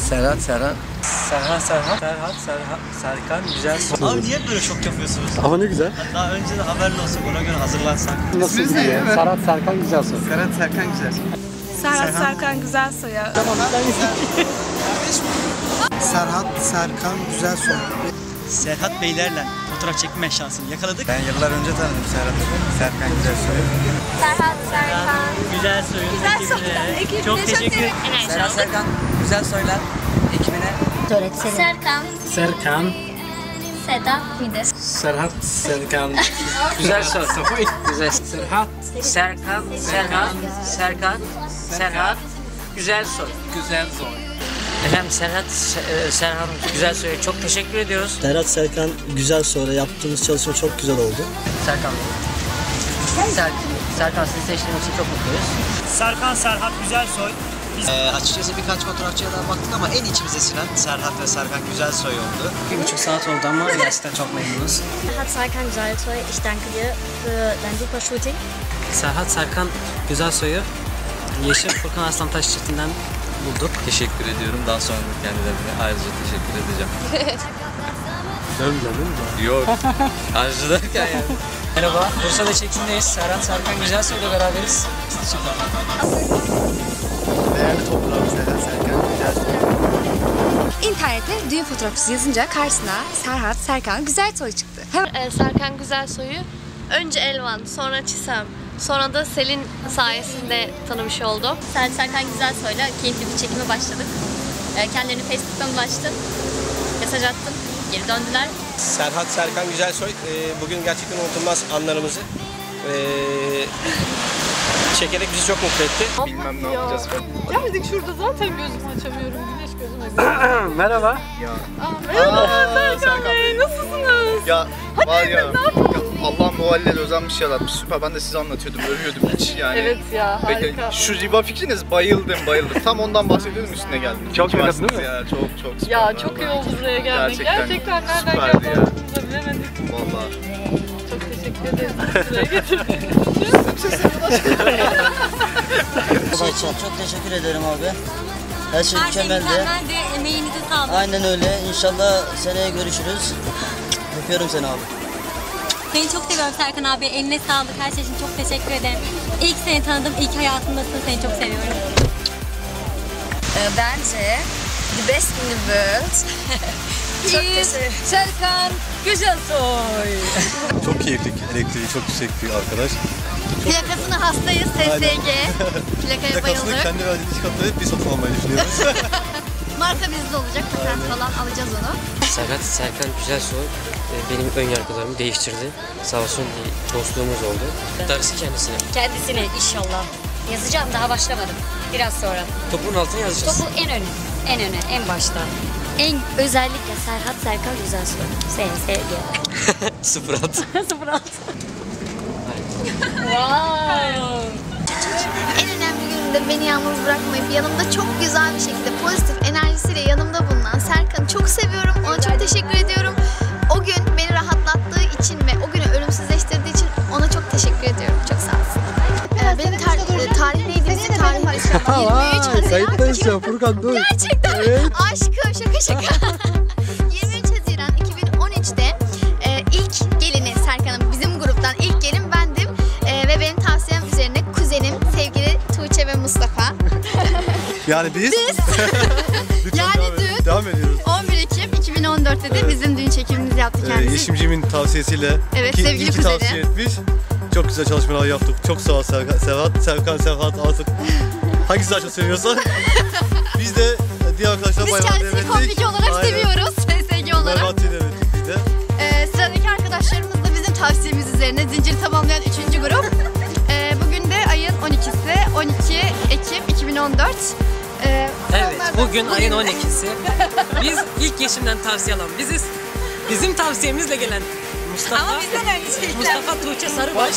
Serhat. Serkan güzel soy. Abi niye böyle şok yapıyorsunuz? Ama ne güzel. Daha önce de haberli olsun, ona göre hazırlansak. Nasıl gidiyor? Serhat Serkan güzel soy. Serhat Serkan güzel. Serhat Serkan güzel soya. Serhat Serkan güzel soy. Serhat Beylerle fotoğraf çekme şansını yakaladık. Ben yıllar önce tanıdım Serhat'ı. Serkan güzel soy. Serhat Serkan Güzel soyun ekibine. Çok teşekkür ederim. Serhat Serkan güzel soylar ekibine. Serkan Sedat bir de Serhat Serkan Güzel soy. Güzel. Serhat Serkan güzel soy. Güzel soy. Efendim Serhan güzel soy. Çok teşekkür ediyoruz. Serhat Serkan güzel soyla yaptığımız çalışma çok güzel oldu. Serkan sizi seçtiğim için çok mutluyuz. Serhat güzel soy. Açıkçası birkaç fotoğrafçıya daha baktık ama en içimize sinen Serhat ve Serkan güzel soy oldu. 1,5 saat oldu ama gerçekten çok memnunuz. Serhat Serkan güzel soy. Ich danke dir für dein super Shooting. Serhat Serkan güzel soyu Yeşil Furkan Aslantaş çiftinden bulduk. Teşekkür ediyorum. Daha sonra kendilerine ayrıca teşekkür edeceğim. Dönmedin mi? Yok. Ayrıca derken yani. Merhaba, Bursa'da çekimdeyiz. Serhat Serkan güzel soyla beraberiz. Süper. Değerli toprağım Serhat Serkan güzel soy. İnternette düğün fotoğrafçısı yazınca karşısına Serhat Serkan güzel soy çıktı. Serkan Güzelsoy'u önce Elvan, sonra Çisem, sonra da Selin sayesinde tanımış oldum. Serkan Güzelsoy'la keyifli bir çekime başladık. Kendilerini Facebook'tan ulaştım, mesaj attım, geri döndüler. Serhat Serkan Güzelsoy bugün gerçekten unutulmaz anlarımızı çekerek bizi çok mutlu etti. Bilmem ne yapacağız ben. Geldik şurada zaten gözümü açamıyorum. Güneş gözüme görüyor. Merhaba. Merhaba Serkan Bey, nasılsınız? Ya var ya, Allah'ım bu halleri özenmiş yaratmış. Süper, ben de size anlatıyordum, övüyordum hiç yani. Evet ya, harika. Şu riba fikriniz bayıldım. Tam ondan bahsediyordum, üstüne geldim. Çok İyi yakın değil mi? ya, çok süper. Ya çok iyi oldu buraya gelmek. Gerçekten nereden süperdi ya. geldiğimizi da bilemedik. Vallahi. Çok teşekkür ederim. Buraya getirdim. Çok teşekkür ederim abi. Her şey mükemmeldi. Emeğinize sağlık. Aynen öyle. İnşallah seneye görüşürüz. Öpüyorum seni abi. Seni çok seviyorum Serkan abi. Eline sağlık. Her şey için çok teşekkür ederim. İlk seni tanıdım. İlk hayatımdasın. Seni çok seviyorum. Bence the best in the world. Çok teşekkür. Serkan Güzelsoy. Çok keyifli, elektriği çok yüksek bir arkadaş. Plakasına hastayız. SSG. Plakaya bayıldık. kendi verdiği iş katlayıp bir satın almayı düşünüyoruz. Marka bizde olacak. Patent falan alacağız onu. Serkan güzel soy benim ön yargılarımı değiştirdi. Sağ olsun bir dostluğumuz oldu. Darısı kendisine. Kendisine inşallah. Yazacağım, daha başlamadım. Biraz sonra. Topun altına yazacağız. Topu en öne, en başta. En özellikle Serhat Serkan Güzelsoy. SSG. 06. 06. En önemli günümde beni yalnız bırakmayıp yanımda çok güzel bir şekilde pozitif enerjisiyle yanımda bulunan Serkan'ı çok seviyorum. Ona çok teşekkür ediyorum. O gün beni rahatlattığı için ve o günü ölümsüzleştirdiği için ona çok teşekkür ediyorum. Çok sağ olsun. Benim tarih neydi? Bizim tarihimiz 23 Haziran. Kayıttayız ya Furkan, dur. Gerçekten aşkım, şaka. 23 Haziran 2013'te ilk gelini Serkan'ın, bizim gruptan ilk gelin bendim. Ve benim tavsiyem üzerine kuzenim sevgili Tuğçe ve Mustafa. Yani biz? Yani devam ediyoruz. 11 Ekim 2014'te de bizim düğün çekimimizi yaptı kendisi. Yeşimcimin tavsiyesiyle Evet, sevgili kuzeni. tavsiye etmiş. Çok güzel çalışmalar yaptık. Çok sağ ol Serkan artık hangisi daha çok seviyorsa. Biz de diğer arkadaşlar Biz bayağı kendisini komplike olarak seviyoruz. SSG olarak. Merhati'yi de evet biz de. Sıradaki arkadaşlarımız da bizim tavsiyemiz üzerine zinciri tamamlayan 3. grup. Bugün de ayın 12'si, 12 Ekim 2014. Evet, bugün ayın 12'si. Biz ilk Yeşim'den tavsiye alan biziz. Bizim tavsiyemizle gelen Mustafa. Ama bizden önce. Mustafa Tuğçe Sarıbaş.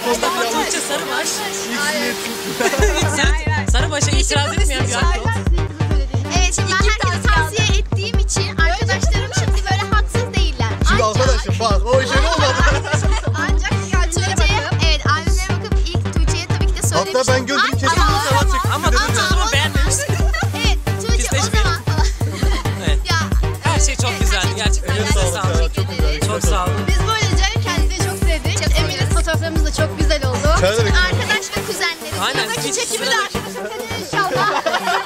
Sarıbaş'a itiraz etmeyen bir akıl. Evet, şimdi ben herkese tavsiye ettiğim için arkadaşlarım şimdi böyle haksız değiller. Şimdi arkadaşım bak o işe ne olmadı? Ancak Tuğçe'ye, evet albümlere bakıp ilk Tuğçe'ye tabii ki de söylemiştim. Hatta ben gördüm kesin Serhat çekti. Ama Tuğçe o zaman beğenmemiş. Evet, Tuğçe o zaman falan. oldu, çok güzel oldu. Sen de Bütün arkadaş ve kuzenlerim. Aynen, Sıradaki hiç çekimi de sıradaki. arkadaşım inşallah.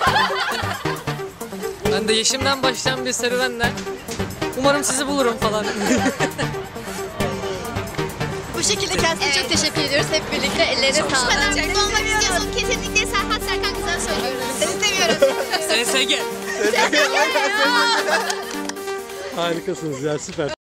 Ben de Yeşim'den başlayan bir serüvenle umarım sizi bulurum falan. Bu şekilde kendisine çok teşekkür ediyoruz hep birlikte. Ellerine sağlık. Seni olmak istiyorsun. Kesinlikle Serhat Serkan güzel söylüyorum. Seni seviyorum. SSG. Harikasınız ya, süper.